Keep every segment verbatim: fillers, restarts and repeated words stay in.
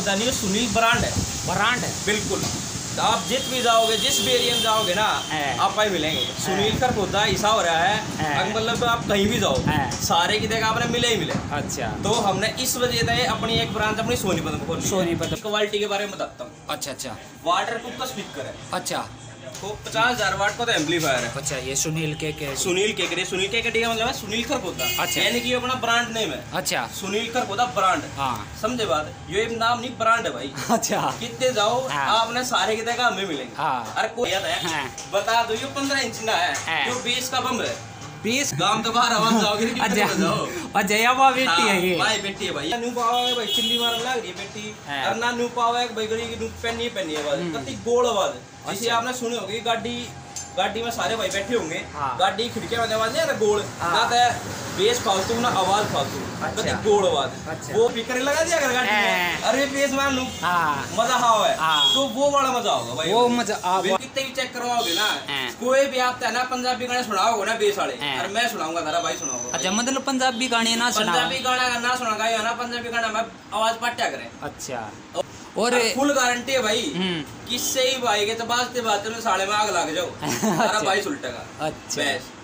खोदा नहीं, सुनील ब्रांड है। ब्रांड है बिल्कुल। आप जित भी जाओगे, जिस भी एरिया में जाओगे ना, आप ही मिलेंगे। सुनील कर खोदा ऐसा हो रहा है, अगर मतलब तो आप कहीं भी जाओ, सारे की जगह आपने मिले ही मिले। अच्छा, तो हमने इस वजह से अपनी एक ब्रांच अपनी सोनीपत में खोली। सोनीपत क्वालिटी के बारे में बताता हूँ। अच्छा अच्छा, वाटर प्रूफ का स्पीकर है। अच्छा, तो पचास हजार वाट का तो एम्पलीफायर है। अच्छा, ये सुनील के के सुनील के के सुनील के के का मतलब है सुनील खरखोदा। अच्छा, यानी कि ये अपना ब्रांड नेम है। अच्छा, सुनील खरखोदा ब्रांड। हाँ, समझे बात? ये नाम नहीं, ब्रांड है भाई। अच्छा, कितने जाओ आपने सारे की जगह हमें मिलेंगे। हाँ, अरे कोई है बता दो, ये पंद्रह इंच ना है, जो बीस का बम है। बीस गांव तो बाहर आवाज जाओगे कि जाओ। अजय बाबा बेटी है ये, भाई बेटी है भाई। न्यू पावा है भाई, चिल्ली मारन लग रही है बेटी। और ना न्यू पावा है भाई, गरी की न्यू पेनी पेनी आवाज, कति गोल आवाज। जिसे आपने सुनी होगी, गाड़ी गाड़ी में सारे भाई बैठे होंगे, गाड़ी खिड़कियां में आवाज नहीं आता गोल ना, बेस फालतू ना आवाज फालतू, कति गोल आवाज। वो स्पीकर लगा दिया अगर गाड़ी में, अरे बेस मान लूं मजा हाव है, तो वो बड़ा मजा होगा भाई। वो मजा कितने भी चेक करवाओगे ना, कोई भी आप ना पंजाबी गाने सुनाओगे ना बेस वाले, और मैं सुनाऊंगा तारा भाई सुनाओगे। अच्छा, मतलब पंजाबी गाने ना सुना, पंजाबी गाना ना सुनागा या ना पंजाबी गाना में आवाज पट्या करे। अच्छा, और फुल गारंटी है भाई, किससे ही भाई के तो बाजते बाजते में साले में आग लग जाओ, सारा भाई सुलटेगा। अच्छा,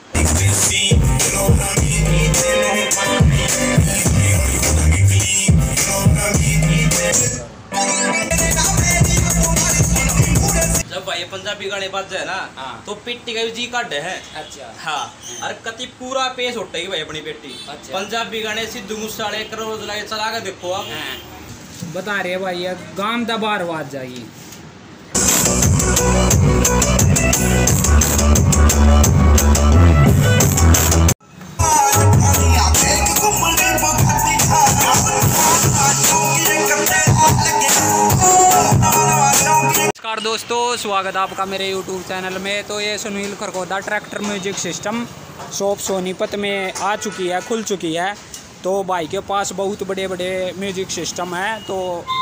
जब भाई पंजाबी गाने बज जाए ना, तो पेटी का भी जी काटे है। अच्छा, हाँ, अरे कति पूरा पेश उठेगी भाई अपनी पेटी। अच्छा, पंजाबी गाने सिद्धू मूसेवाले करोड़ लगे चला के देखो आप, बता रहे भाई गांव दा बार आवाज जाएगी। नमस्कार दोस्तों, स्वागत है आपका मेरे यूट्यूब चैनल में। तो ये Sunil Kharkhoda tractor music system shop Sonipat में आ चुकी है, खुल चुकी है। तो भाई के पास बहुत बड़े बड़े म्यूजिक सिस्टम है, तो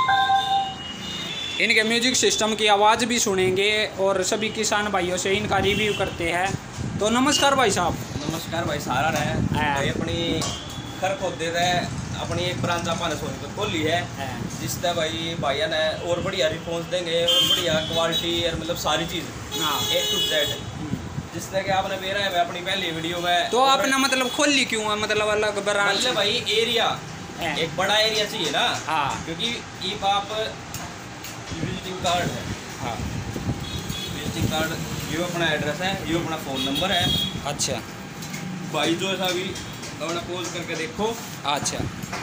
इनके म्यूजिक सिस्टम की आवाज़ भी सुनेंगे और सभी किसान भाइयों से इनका रिव्यू करते हैं। तो नमस्कार भाई साहब। नमस्कार भाई, सारा रहे भाई अपनी खरखोदे रहे अपनी एक ब्रांच आपने सोनीपत खोली है, जिससे भाई भाइया ने और बढ़िया रिस्पॉन्स देंगे और बढ़िया क्वालिटी और मतलब सारी चीज़ ए टू जेड, जिसने कि आपने मेरा है अपनी पहली वीडियो में। तो आपने मतलब खोली क्यों है, मतलब अलग ब्रांच? मतलब भाई एरिया एक बड़ा एरिया चाहिए ना। हाँ, क्योंकि ये आप विजिटिंग कार्ड है। हाँ, विजिटिंग कार्ड, ये अपना एड्रेस है, ये अपना फ़ोन नंबर है। अच्छा भाई, जो ऐसा भी अपना पोज करके देखो। अच्छा,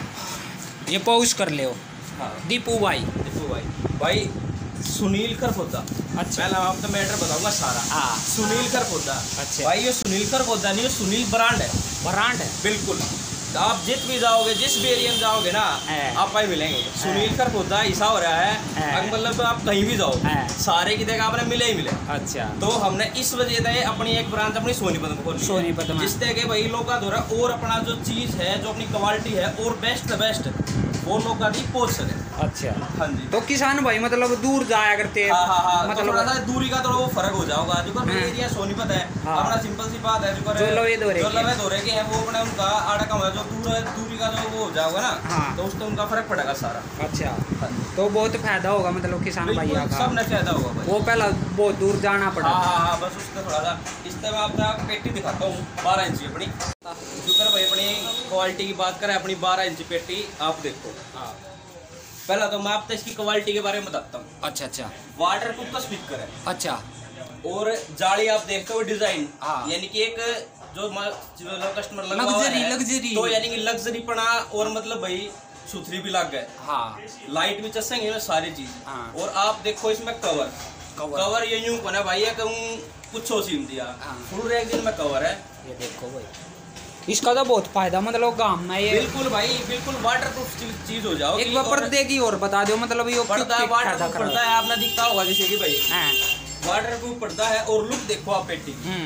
ये पोज कर ले। हाँ, दीपू भाई, दीपू भाई भाई सुनील खरखोदा। अच्छा, पहला आप तो मैटर बताऊंगा सारा। हाँ, सुनील खरखोदा। अच्छा भाई, ये सुनील खरखोदा नहीं, ये सुनील ब्रांड है। ब्रांड है बिल्कुल। आप जित भी जाओगे, जिस भी एरिया में जाओगे ना, आप ही मिलेंगे। सुनील खरखोदा ऐसा हो रहा है, अगर मतलब तो आप कहीं भी जाओ, सारे की जगह आपने मिले ही मिले। अच्छा, तो हमने इस वजह से अपनी एक ब्रांच अपनी सोनीपत में खोली। सोनीपत में, जिससे कि भाई लोग का दौरा और अपना जो चीज़ है, जो अपनी क्वालिटी है और बेस्ट बेस्ट वो लोग का पहुँच सके। अच्छा, हाँ जी। तो किसान भाई मतलब दूर जाया करते हैं। हाँ हाँ हाँ, मतलब थोड़ा सा दूरी का थोड़ा वो फर्क हो जाएगा। जो मेरा एरिया सोनीपत है, अपना सिंपल सी बात है, जो लवे दौरे जो लवे दौरे के हैं वो अपने उनका आड़ा कम है, जो दूर दूरी का जो वो हो जाएगा ना। हाँ, तो उससे उनका फर्क पड़ेगा सारा। अच्छा, तो बहुत फायदा होगा मतलब किसान भाई का, सब ने फायदा होगा भाई। वो पहला बहुत दूर जाना पड़ा। हाँ हाँ हाँ, बस उसका थोड़ा सा इस तरह आपको पेटी दिखाता हूँ, बारह इंची अपनी। शुक्र भाई अपनी क्वालिटी की बात करें, अपनी बारह इंची पेटी आप देखो। हाँ, पहला तो मैं आपको इसकी क्वालिटी के बारे में बताता हूँ। अच्छा अच्छा, वाटर प्रूफ का स्पीकर है। अच्छा, और जाली आप देखते हो डिजाइन, यानी कि एक जो कस्टमर लग्जरी लग्जरी, तो यानी कि लग्जरी पना और मतलब भाई सुथरी भी लग गए। हाँ, लाइट भी चसेंगे ना सारी चीज। हाँ, और आप देखो इसमें कवर कवर, कवर ये यूं कोना भाई है कहूँ कुछ सीम दिया। हाँ, फुल एक दिन में कवर है, ये देखो भाई। इसका तो बहुत फायदा मतलब काम ना ये। बिल्कुल भाई, बिल्कुल वाटर प्रूफ चीज हो जाओ। एक बार पर्दे की और बता दो, मतलब ये पर्दा वाटर प्रूफ पर्दा है, आपने दिखता होगा जैसे कि भाई वाटर प्रूफ पर्दा है। और लुक देखो आप पेटी,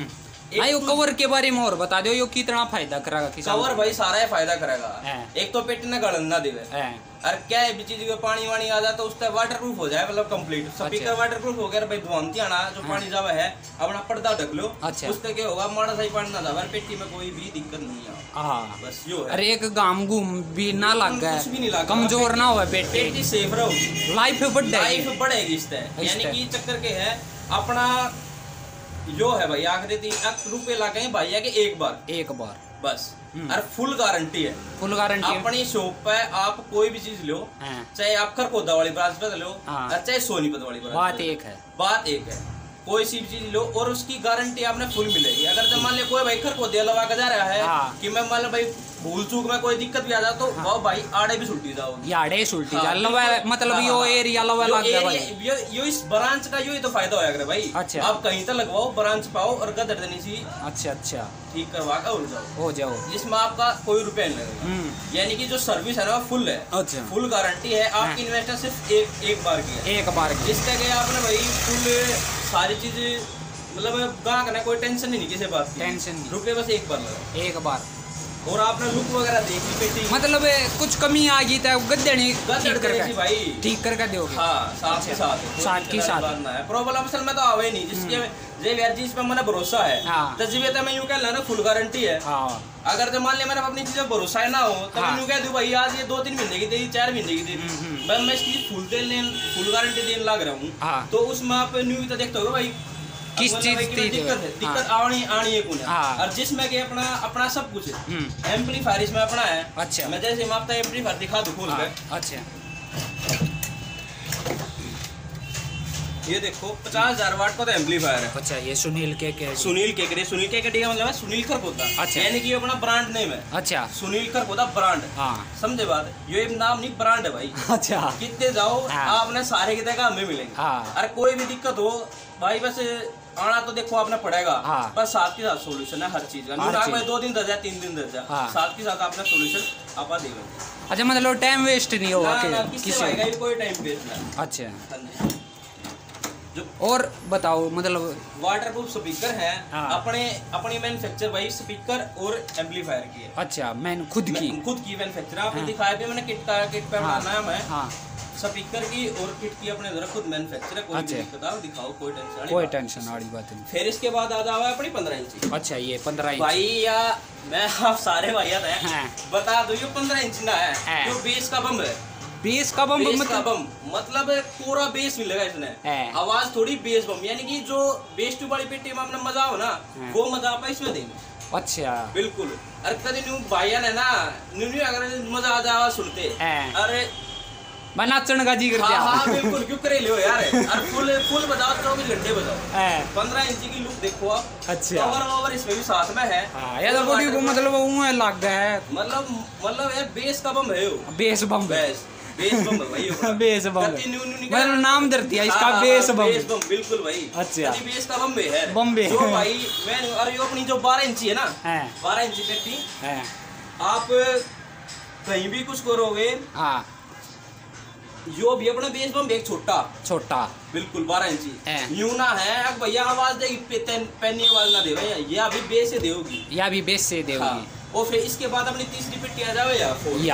भाई कवर के बारे में और बता दो, यो कितना फायदा करेगा किसान? कवर भाई सारा ही फायदा करेगा। एक तो पेट न गलन ना देवे, और क्या है चीज के पानी वानी आ जाए तो उससे वाटर प्रूफ हो जाए, मतलब कंप्लीट स्पीकर वाटर प्रूफ हो गया भाई। धुआंती आना जो पानी जावा है अपना पर्दा ढक लो, उससे क्या होगा माड़ा सा ही पानी ना जावा, पेटी में कोई भी दिक्कत नहीं है। हाँ बस यो है। अरे एक गाम घूम भी ना लग गया, कुछ भी नहीं लगा, कमजोर ना हुआ पेटी, पेटी सेफ रहोगी, लाइफ बढ़ेगी, लाइफ बढ़ेगी इससे। यानी कि चक्कर के है अपना यो है भाई, आखिरी तीन रुपए लगे भाई है कि एक बार एक बार बस, और फुल गारंटी है, फुल गारंटी अपनी शॉप पे आप कोई भी चीज लो, चाहे आप खरखोदा वाली ब्रांच पे लो, चाहे सोनीपत वाली ब्रांच, बात एक है, बात एक है, कोई सी भी चीज लो और उसकी गारंटी आपने फुल मिलेगी। अगर जब मान ले कोई भाई खरखोदे लगा के जा रहा है कि मैं मान लो भाई भूल चूक में कोई दिक्कत भी आ जाए तो वो भाई आड़े भी सुलटी जाओ, आड़े सुलटी जा लवा, मतलब यो एरिया लवा लग गया भाई, यो यो इस ब्रांच का यो ही तो फायदा होया भाई। अच्छा, आप कहीं तो लगवाओ, ब्रांच पाओ और गदर देनी सी, अच्छा अच्छा ठीक करवा कर हो जाओ हो जाओ, जिसमें आपका कोई रुपया नहीं लगेगा। यानी कि जो सर्विस है ना फुल है, अच्छा फुल गारंटी है, आपकी इन्वेस्टर सिर्फ एक एक बार की है, एक बार की, जिसका कि आपने भाई फुल सारी चीज मतलब गाँव का ना कोई टेंशन नहीं किसी बात की, टेंशन नहीं, रुपये बस एक बार लगा, एक बार। और आपने लुक वगैरह देख ली पेटी, मतलब कुछ कमी आ गई तो गद्दे नहीं ठीक करके भाई ठीक करके दोगे? हाँ साथ के साथ साथ के साथ है, प्रॉब्लम असल में तो आवे नहीं, जिसके जे यार जिस पे मैंने भरोसा है, तजबीयत मैं यूं कह ला ना फुल गारंटी है। अगर तो मान लिया मेरा अपनी चीजों भरोसा है ना हो तो मैं यूं कह दूं भाई आज ये दो तीन महीने की दे दी, चार महीने की दे दी, मैं मैं इसकी फुल देने फुल गारंटी देने लग रहा हूँ, तो उसमें आप न्यू तो देखते हो भाई किस चीज की दिक्कत है, दिक्कत आनी आनी है कौन, और जिसमें कि अपना अपना सब कुछ है, एम्पलीफायर इसमें अपना है। अच्छा, मैं जैसे मैं आपका एम्पलीफायर दिखा दूं खोल के। अच्छा, ये देखो पचास हजार वाट का तो एम्पलीफायर है। अच्छा, ये सुनील के के सुनील के के सुनील के के का मतलब है सुनील खरखोदा। अच्छा, यानी कि ये अपना ब्रांड नेम है। अच्छा, सुनील खरखोदा ब्रांड। हाँ समझे बात, ये नाम नहीं ब्रांड है भाई। अच्छा, कितने जाओ आपने सारे की जगह हमें मिलेंगे। अरे कोई भी दिक्कत हो भाई बस आना तो देखो आपने पड़ेगा। हाँ। बस साथ के साथ सोल्यूशन है हर चीज का, दो दिन दस तीन दिन दस हाँ। साथ के साथ आपने सोल्यूशन आप देगा। अच्छा, मतलब टाइम वेस्ट नहीं होगा किसी कोई टाइम वेस्ट नहीं। अच्छा, जो और बताओ मतलब वाटर प्रूफ स्पीकर है। हाँ। अपने अपनी मैन्युफैक्चर भाई स्पीकर और एम्पलीफायर की है। अच्छा, मैंने खुद की खुद की मैन्युफैक्चर आपने हाँ। दिखाया भी मैंने किट का किट पे हाँ। नाम है हाँ। स्पीकर की और किट की अपने जरा खुद मैन्युफैक्चर है, कोई अच्छा। दिक्कत आओ दिखाओ, कोई टेंशन कोई टेंशन वाली बात नहीं। फिर इसके बाद आ जाओ अपनी पंद्रह इंची। अच्छा, ये पंद्रह इंच भाई या मैं आप सारे भाई हाँ। बता दो ये पंद्रह इंच ना है हाँ। जो बेस का बम है, बेस का बम मतलब बम मतलब पूरा बेस मिलेगा इसमें, आवाज थोड़ी बेस बम, यानी कि जो बेस ट्यूब वाली पेटी में अपना मजा हो ना वो मजा आप इसमें देंगे। अच्छा बिल्कुल, अरे कभी न्यू भाई है ना न्यू न्यू अगर मजा आ जाए आवाज सुनते अरे मैं नाचन का जी कर दिया। हाँ, हाँ, बिल्कुल क्यों करे लो यार, अरे फुल फुल बजाओ चौबीस घंटे बजाओ। पंद्रह इंची की लुक देखो आप। अच्छा, ओवर ओवर इसमें भी साथ में है। हाँ, यार बॉडी को मतलब वो लग गया है, मतलब मतलब यार बेस का बम है वो, bass bomb bass bass bomb भाई बेस बम मतलब नाम धरती है इसका बेस बम, बेस बम बिल्कुल भाई। अच्छा, बेस का बम है बम जो भाई मैं अरे यो अपनी जो बारह इंची है ना बारह इंची पेटी आप कहीं भी कुछ करोगे हाँ यो भी अपना बेस बम एक छोटा छोटा बिल्कुल बारह इंची यूं ना है अब भैया आवाज देगी पैनी आवाज ना दे भैया, ये अभी बेस से देगी या भी बेस से देगी हाँ। और फिर इसके बाद अपनी तीसरी पेटी आ जाओ या या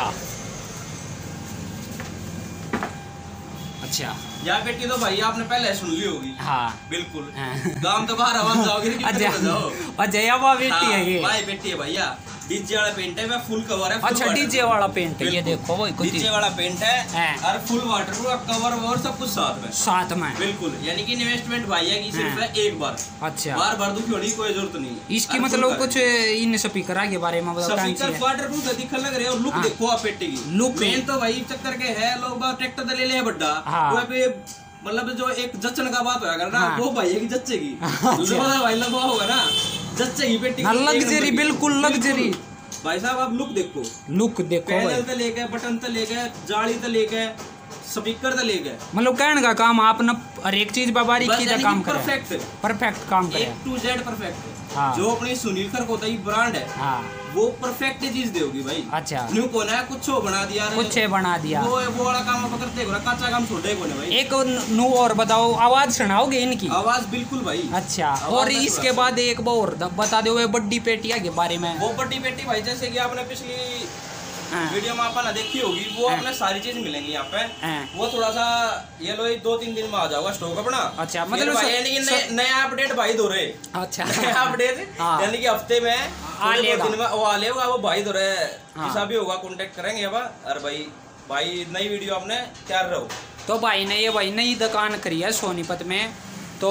अच्छा, यह पेटी तो भाई आपने पहले सुन ली होगी। हाँ बिल्कुल गांव तो बाहर आवाज जाओगे अच्छा, यह वो पेटी है ये भाई पेटी है भैया, डीजे वाला पेंट है, मैं फुल कवर है। अच्छा, डीजे वाला पेंट है, ये देखो वो डीजे वाला पेंट है और फुल वाटरप्रूफ कवर और सब कुछ साथ में साथ में बिल्कुल, यानी कि इन्वेस्टमेंट भाई है कि सिर्फ है एक बार। अच्छा, बार बार दुखी होने की कोई जरूरत नहीं इसकी, मतलब कुछ इन स्पीकर के बारे में बताओ। स्पीकर वाटरप्रूफ दिखने लग रहे हैं और लुक देखो आप पेटी की लुक, मेन तो भाई चक्कर के है लोग ट्रैक्टर ले ले बड्डा मतलब जो एक जच्चन का बात होगा ना वो भाई है कि जच्चे की भाई लगा होगा ना जच्चे की पेटी लग्जरी बिल्कुल लग्जरी भाई साहब। आप लुक देखो लुक देखो पैनल तो लेके बटन तो लेके जाली तो लेके स्पीकर तो लेके मतलब कहने का काम आप ना हर एक चीज बाबारी की काम करे, परफेक्ट परफेक्ट काम करे, ए टू जेड परफेक्ट। हाँ। जो अपनी सुनील खरखोता की ब्रांड है हाँ। वो परफेक्ट चीज देगी भाई। अच्छा न्यू को ना कुछ बना दिया कुछ बना दिया वो वो वाला काम आप करते हो ना, कच्चा काम छोड़े को ना भाई। एक न्यू और बताओ, आवाज सुनाओगे इनकी? आवाज बिल्कुल भाई। अच्छा और इसके बाद एक बार और बता दो बड्डी पेटिया के बारे में। वो बड्डी पेटी भाई जैसे कि आपने पिछली वीडियो में आपने देखी होगी, वो अपने सारी चीज मिलेंगी यहाँ पे। वो थोड़ा सा ये लो दो तीन दिन में आ जाएगा स्टॉक अपना। अच्छा मतलब यानी कि नया अपडेट भाई दो रहे। अच्छा नया अपडेट यानी कि हफ्ते में दिन में वो आ लेगा वो भाई दो रहे। जैसा भी होगा कांटेक्ट करेंगे अब। अरे भाई भाई नई वीडियो आपने तैयार रहो। तो भाई ने ये भाई नई दुकान करी है सोनीपत में, तो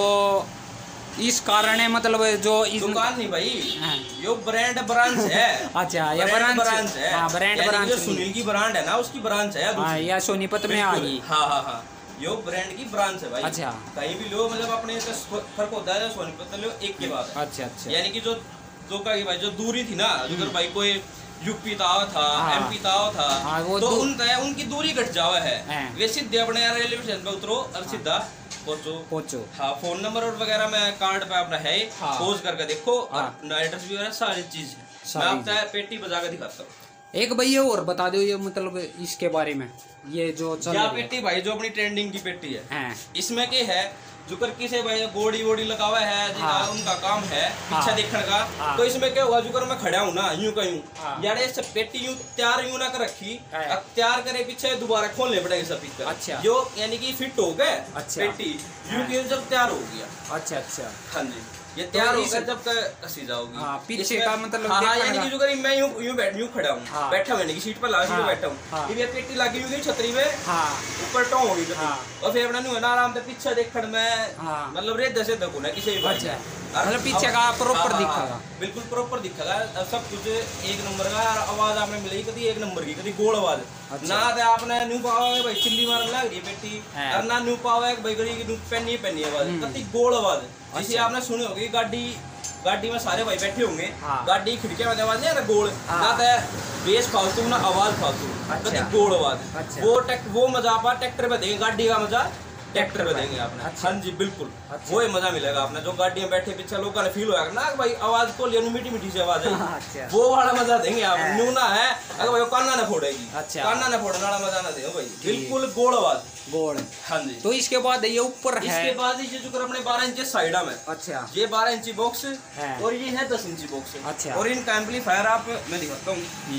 इस कारण है मतलब जो इस दुकान नहीं भाई यो ब्रांड ब्रांच है। अच्छा ये ब्रांच ब्रांच है। हाँ ब्रांड ब्रांच जो सुनील की ब्रांड है ना उसकी ब्रांच है। हाँ या सोनीपत में आ गई। हाँ हाँ हाँ यो ब्रांड की ब्रांच है भाई। अच्छा कहीं भी लो मतलब अपने फर्क होता है सोनीपत लो एक के बाद। अच्छा अच्छा यानी कि जो जो का भाई जो दूरी थी ना जो भाई कोई यूपी ताव था एमपी ताव था तो उनका उनकी दूरी घट जावा है। वे सीधे अपने रेलवे स्टेशन पे उतरो और सीधा पहुंचो पहुंचो। हाँ फोन नंबर और वगैरह में कार्ड पे अपना है पोज करके देखो और एड्रेस भी वगैरह सारी चीज है। मैं आपको पेटी बजा के दिखाता हूँ। एक भैया और बता दो ये मतलब इसके बारे में, ये जो क्या पेटी भाई जो अपनी ट्रेंडिंग की पेटी है इसमें क्या है जुकर किसे भाई गोड़ी वोड़ी लगावा है हाँ। उनका काम है पीछा हाँ। देखने का हाँ। तो इसमें क्या होगा जुकर मैं खड़ा हूँ ना यूं का यूं हाँ। यार सब पेटी यूं तैयार यूं ना कर रखी हाँ। अब तैयार करे पीछे दोबारा खोलने पड़ेगा सब पीछे। अच्छा जो यानी कि फिट हो गए अच्छा। पेटी यूं की जब तैयार हो गया। अच्छा अच्छा हाँ जी ये तैयार तो होकर जब कसी जाओगी हाँ, पीछे का मतलब हाँ, हाँ, यानी कि जो करी मैं यूं यूं बैठ यूं खड़ा हूँ हाँ, बैठा हुआ सीट पर लगा हाँ, बैठा हूँ हाँ, ये पेटी लगी हुई छतरी में ऊपर टो होगी और फिर अपना न्यू ना आराम से पीछे देखने में मतलब रे दस तक होना किसी मतलब पीछे का प्रॉपर दिखेगा बिल्कुल प्रॉपर दिखेगा सब कुछ एक नंबर का। आवाज आपने मिलेगी कभी एक नंबर की कभी गोल आवाज ना तो आपने न्यू पावा भाई चिल्ली मारने लग रही पेटी और ना न्यू पावा भाई गड़ी की पहनी पहनी आवाज कभी गोल आवाज जिसे आपने सुनी होगी गाड़ी गाड़ी में सारे भाई बैठे होंगे गाड़ी खिड़कियां में आवाज नहीं आता गोल ना तो बेस फालतू ना आवाज फालतू कभी गोल आवाज वो वो मजा आप ट्रैक्टर पे देंगे गाड़ी का मजा ट्रैक्टर पे देंगे आपने। अच्छा। हाँ जी बिल्कुल अच्छा। वो ही मजा मिलेगा आपने जो गाड़ी में बैठे पीछे लोगों ने फील होगा ना भाई आवाज को लिया मीठी मीठी सी आवाज है अच्छा। वो वाला मजा देंगे आप न्यू ना है अगर भाई काना ना फोड़ेगी अच्छा। काना ना फोड़ने वाला मजा ना देगा भाई बिल्कुल गोल आवाज गोल। हाँ जी तो इसके बाद ये ऊपर है इसके बाद ये जो अपने बारह इंच साइडा में अच्छा ये बारह इंची बॉक्स और ये है दस इंची बॉक्स अच्छा। और इनका एम्पलीफायर आप मैं दिखाता हूँ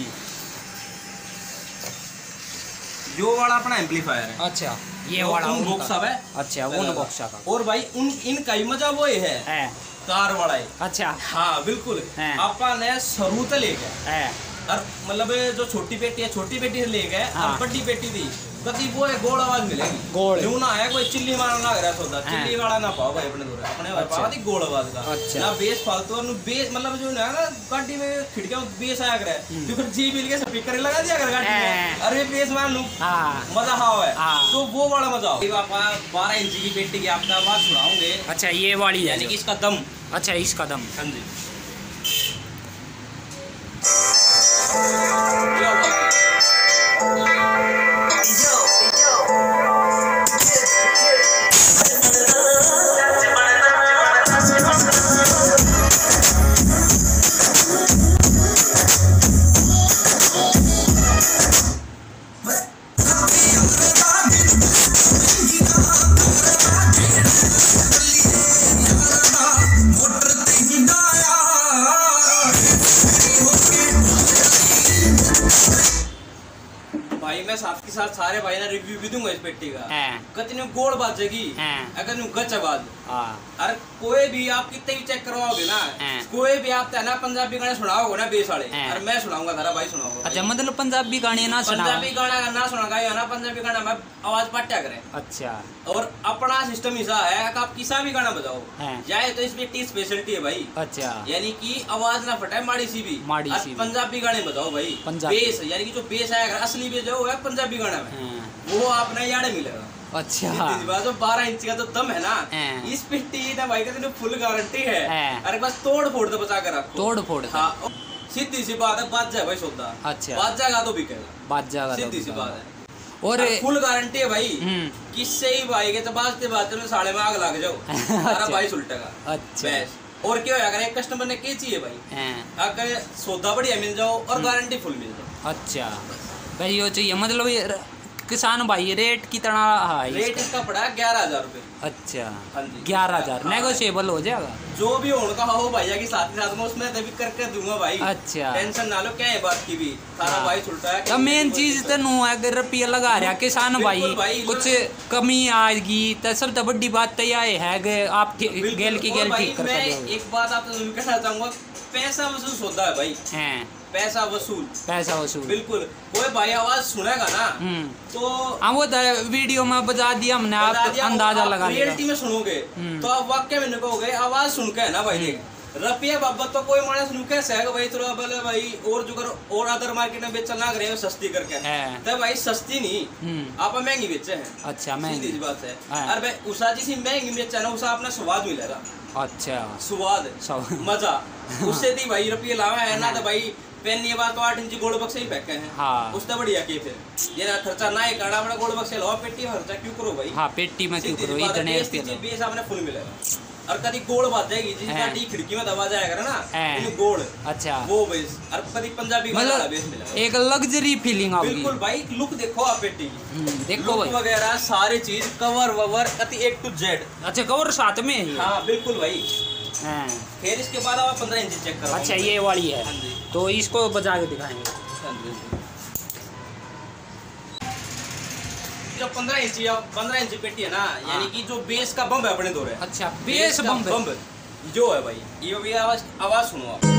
जो वाला अपना एम्पलीफायर है अच्छा ये वाला उन बॉक्स है अच्छा उन बॉक्स का और भाई उन इनका ही मजा वो है कार वाला है अच्छा हाँ बिल्कुल अपन ने शुरू से ले गए और मतलब जो छोटी पेटी है छोटी पेटी से ले गए और बड़ी पेटी थी कभी वो है गोल आवाज मिलेगी गोल यूं ना है कोई चिल्ली मारना लग रहा सोदा चिल्ली वाला ना पाओ भाई अपने दूर अपने पाओ दी गोल आवाज का अच्छा। ना बेस फालतू और बेस मतलब जो है ना गाड़ी में खिड़कियां बेस आया करे जो फिर जी बिल के स्पीकर लगा दिया कर गाड़ी में अरे बेस मान लूं मजा हाव है तो वो वाला मजा हो पापा बारह इंच की पेटी की आपको आवाज सुनाऊंगे अच्छा ये वाली यानी कि इसका दम अच्छा इसका दम हाँ जी मैं साथ के साथ सारे भाई ना रिव्यू भी दूंगा इस पेटी का कितनी गोल बाजेगी अगर गच आवाज अरे कोई भी आप कितने भी चेक करवाओगे ना कोई भी आप ना पंजाबी गाने सुनाओगे ना बेस वाले अरे मैं सुनाऊंगा तारा भाई सुनाऊंगा अच्छा मतलब पंजाबी गाने ना सुना पंजाबी गाना ना सुनागा ना पंजाबी गाना में आवाज पाट्या करे अच्छा और अपना सिस्टम ऐसा है कि आप किसा भी गाना बजाओ जाए तो इस पेटी स्पेशलिटी है भाई अच्छा यानी कि आवाज ना फटे माड़ी सी भी माड़ी सी पंजाबी गाने बजाओ भाई बेस यानी कि जो बेस आएगा असली बेस जो है पंजाबी गाना में वो आपने याडे मिलेगा अच्छा जो बारह इंच का तो दम है ना इस पेटी ना भाई का फुल गारंटी है अरे बस तोड़ फोड़ तो बचा कर रखो तोड़ फोड़ हाँ सीधी सी बात है बात जाए भाई सौदा अच्छा बात जाएगा तो बिकेगा बात जाएगा सीधी सी बात है और फुल गारंटी है भाई किससे ही भाई के तो बाजते बाजते में साढ़े में आग लग जाओ सारा भाई सुलटेगा अच्छा और क्या अगर एक कस्टमर ने क्या चाहिए भाई, अगर सौदा बढ़िया मिल जाओ और गारंटी फुल मिल जाओ। अच्छा भाई यो चाहिए मतलब ये किसान भाई रेट कितना है? रेट इसका पड़ा है ग्यारह हजार रूपए। अच्छा हाँ जी ग्यारह हजार नेगोशिएबल हो जाएगा जो भी होने का हो भैया की साथ ही साथ में उसमें तभी करके दूंगा भाई। अच्छा टेंशन ना लो क्या है बात की भी सारा भाई छुट्टा है। तो मेन चीज तो नु अगर रुपया लगा रहा किसान भाई, भाई कुछ कमी आएगी तो सब तो बड़ी बात तो यह है कि आप गेल की गेल ठीक कर दोगे। एक बात आप तो कहना चाहूंगा, पैसा वसूल होता है भाई। हैं पैसा वसूल पैसा वसूल बिल्कुल। कोई भाई आवाज सुनेगा ना तो हाँ वो वीडियो में बजा दिया हमने, आप अंदाजा लगा लिया। रियलिटी में सुनोगे तो आप वाक्य में कहोगे आवाज सुन के है ना भाई। देख रुपया बाबत तो कोई मानस नु कैसे है भाई थोड़ा बोले भाई और जो करो और अदर मार्केट में बेचना ना करे सस्ती करके तो भाई सस्ती नहीं आप महंगी बेचे हैं। अच्छा महंगी बात है। अरे भाई उषा जी सी महंगी बेचा ना उषा अपना स्वाद मिलेगा। अच्छा स्वाद मजा उससे दी भाई रुपये लावा है ना तो भाई पेन ये बात तो आठ इंची गोल्ड बक्से ही पैके हैं। हाँ उससे बढ़िया के फिर ये ना खर्चा ना ही करना बड़ा गोल्ड बक्से लो पेटी में खर्चा क्यों करो भाई। हाँ पेटी में क्यों करो इतने बीस आपने फुल मिलेगा और कभी गोल्ड बात जाएगी जिसका डी खिड़की में दबा जाएगा ना गोल्ड। अच्छा वो बेस और कभी पंजाबी मतलब बेस मिलेगा एक लग्जरी फीलिंग आएगी बिल्कुल भाई। लुक देखो आप पेटी की देखो वगैरह सारी चीज कवर ववर कति एक टू जेड। अच्छा कवर साथ में है। हाँ बिल्कुल भाई। फिर इसके बाद आप पंद्रह इंची चेक करो। अच्छा ये वाली है तो इसको बजा के दिखाएंगे। जो पंद्रह इंची या पंद्रह इंची पेटी है ना यानी कि जो बेस का बम्ब है अपने दो है। अच्छा बेस बम्ब बम्ब जो है भाई ये भी आवाज आवाज सुनो आप।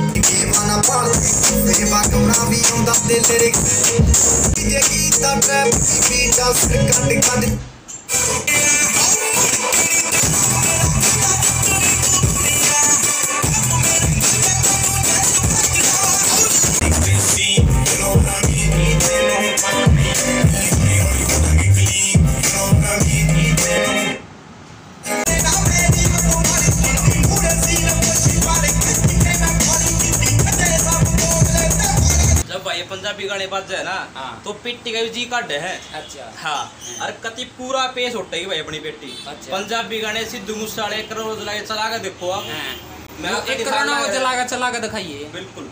पंजाबी गाने बज जाए ना तो पेटी का भी जी काट है। अच्छा हाँ और कति पूरा पेश उठेगी भाई अपनी पेटी। अच्छा पंजाबी गाने सिद्धू मूसेवाले करोड़ चला के चला के देखो आप। मैं एक करोड़ चला के चला के दिखाइए बिल्कुल।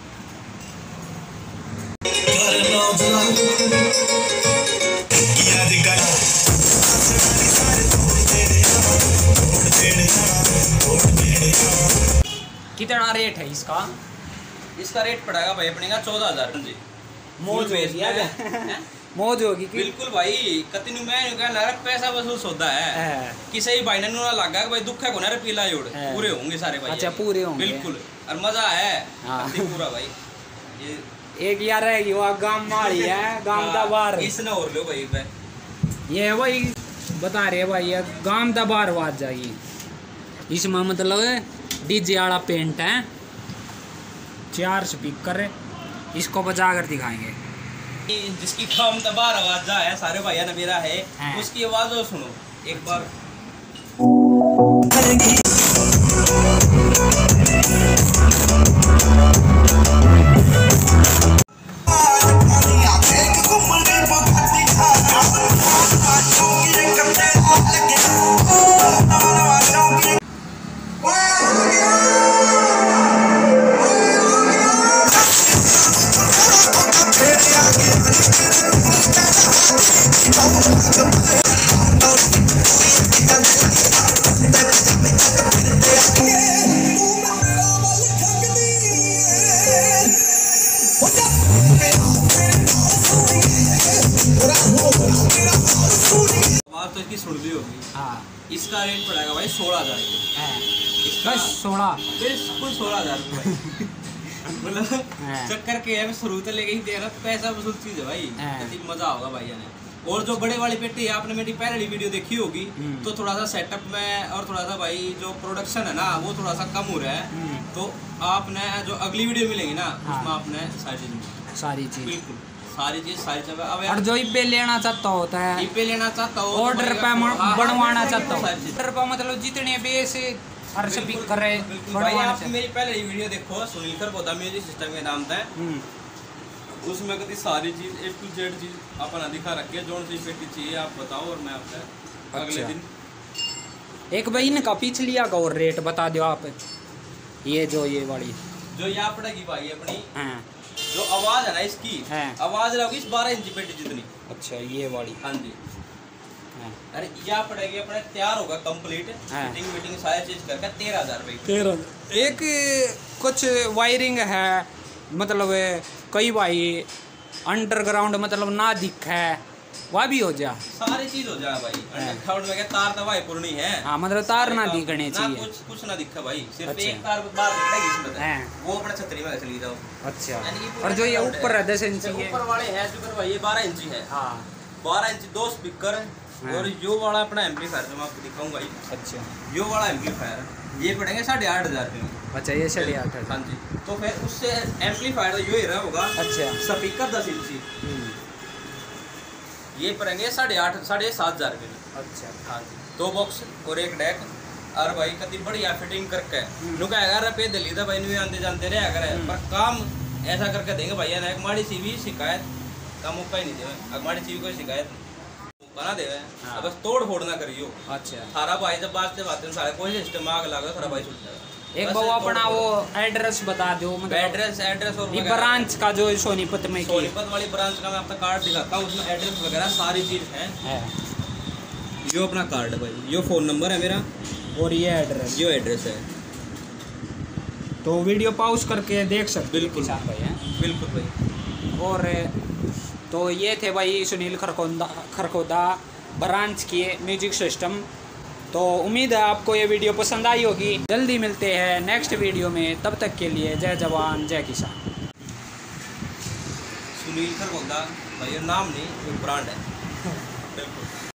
कितना रेट है इसका? इसका रेट पड़ेगा भाई अपने का चौदह हजार जी। मौज होगी मौज होगी बिल्कुल भाई। कतनी मैं कहना पैसा वसूल सौदा है किसी ही भाई ने ना लगा भाई दुख है को ना पीला जोड़ पूरे होंगे सारे भाई। अच्छा पूरे होंगे बिल्कुल और मजा है पूरा भाई। ये एक यार है वो गांव मारी है गांव दा बार इसने और लो भाई पे ये भाई बता रहे भाई गांव दा बार आवाज जाएगी इसमें मतलब डीजे वाला पेंट है चार स्पीकर इसको बजा कर दिखाएंगे। जिसकी काम तबार आवाज है सारे भैया ने मेरा है उसकी आवाज सुनो एक बार। तो इसकी सुन ली होगी। हाँ इसका रेट पड़ेगा भाई सोलह हजार इसका सोलह बिल्कुल सोलह हजार मतलब चक्कर के है शुरू से लेके ही दे रहा पैसा वसूल चीज है भाई। मजा होगा भाई ने। और जो बड़े वाली पेटी है आपने मेरी पहली वीडियो देखी होगी तो थोड़ा सा सेटअप में और थोड़ा सा भाई जो प्रोडक्शन है ना वो थोड़ा सा कम हो रहा है तो आपने जो अगली वीडियो मिलेगी ना उसमें आपने सारी चीज सारी चीज बिल्कुल सारी चीज सारी जगह। और जो इब्बे लेना चाहता होता है इब्बे लेना चाहता हो ऑर्डर पे बनवाना चाहता हूँ ऑर्डर पे मतलब जितने बेस हर सभी कर रहे भाई। आप मेरी पहले वीडियो देखो सुनील खरपोदा म्यूजिक सिस्टम के नाम था उसमें कभी सारी चीज ए टू जेड चीज अपना दिखा रखी है। जोन सी पेटी चाहिए आप बताओ और मैं आपका अगले दिन एक भाई ने का पीछ लिया का और रेट बता दो आप। ये जो ये वाली जो यहाँ पड़ेगी भाई अपनी, हाँ, जो आवाज है ना इसकी, हाँ, आवाज लगेगी इस बारह इंच पेटी जितनी। अच्छा ये वाली, हाँ जी। हाँ। अरे यहाँ पड़ेगी अपने तैयार होगा कंप्लीट, हाँ। फिटिंग वीटिंग सारी चीज करके तेरह हजार रुपये। तेरह। एक कुछ वायरिंग है, मतलब कई भाई अंडरग्राउंड मतलब ना दिख है, वह भी हो जा, सारी चीज हो जाए भाई। अंडरग्राउंड में क्या तार दवाई पूर्णी है। हाँ, मतलब तार ना दिखने ना चाहिए, कुछ कुछ ना दिखा भाई, सिर्फ अच्छा। एक तार बाहर निकलेगी इसमें, हाँ। वो अपने छतरी में चली जाओ। अच्छा, और जो ये ऊपर है दस इंच ऊपर वाले है जो भाई ये बारह इंची है। हाँ, बारह इंच दो स्पीकर, और यो वाला अपना एम्पलीफायर जो मैं आपको दिखाऊंगा। अच्छा, यो वाला एम्पलीफायर ये पड़ेंगे साढ़े आठ हजार रुपये में। अच्छा ये साढ़े आठ है। हाँ जी। तो फिर उससे एम्पलीफायर यो ही रहा होगा। अच्छा, स्पीकर दस इंची ये पड़ेंगे साढ़े आठ साढ़े सात हजार रुपये में। अच्छा, हाँ जी। दो बॉक्स और एक डेक, और भाई कति बढ़िया फिटिंग करके नुका अगर रुपये दिल्ली था भाई नु आते जानते रहे अगर, पर काम ऐसा करके देंगे भैया ना। एक माड़ी सी भी शिकायत का मौका ही नहीं देवे, अगर माड़ी सी भी कोई शिकायत बना देवे। हाँ। बस तोड़ फोड़ ना करियो। अच्छा, थारा भाई जब बात बात सारे कोई सिस्टम आग लगा थारा भाई छूट जाएगा। एक बाबू अपना वो एड्रेस बता दो, मतलब एड्रेस एड्रेस और ये ब्रांच का जो सोनीपत में की सोनीपत वाली ब्रांच का मैं आपका कार्ड दिखाता हूँ, उसमें एड्रेस वगैरह सारी चीज़ है। है। यो अपना कार्ड है भाई, यो फ़ोन नंबर है मेरा, और ये एड्रेस, यो एड्रेस है। तो वीडियो पॉज करके देख सकते बिल्कुल भाई हैं। बिल्कुल भाई। और तो ये थे भाई सुनील खरकोदा खरकोदा ब्रांच की म्यूजिक सिस्टम। तो उम्मीद है आपको ये वीडियो पसंद आई होगी। जल्दी मिलते हैं नेक्स्ट वीडियो में, तब तक के लिए जय जवान जय किसान। सुनील खरकोदा भाई नाम नहीं, ब्रांड है। बिल्कुल।